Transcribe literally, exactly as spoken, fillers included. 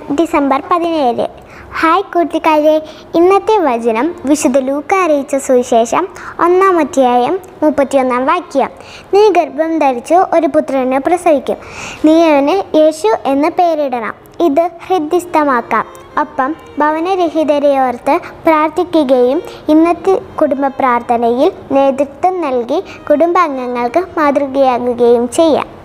December പതിനേഴ്. Hi കൂട്ടുകാരെ, ഇന്നത്തെ വചനം വിശുദ്ധ ലൂക്ക അറിയിച്ച സുവിശേഷം ഒന്നാം അധ്യായം മുപ്പത്തിയൊന്നാം വാക്യം. നീ ഗർഭം ധരിച്ചു ഒരു പുത്രനെ പ്രസവിക്കും, നീ അവന് യേശു എന്ന് പേരിടണം. ഇത് ഹൃദ്യസ്ഥമാക്കാം. ഒപ്പം ഭവനരഹിതരെ ഓർത്ത് പ്രാർത്ഥിക്കുകയും ഇന്നത്തെ കുടുംബ പ്രാർത്ഥനയിൽ നേതൃത്വം നൽകി കുടുംബാംഗങ്ങൾക്ക് മാതൃകയാകുകയും ചെയ്യാം.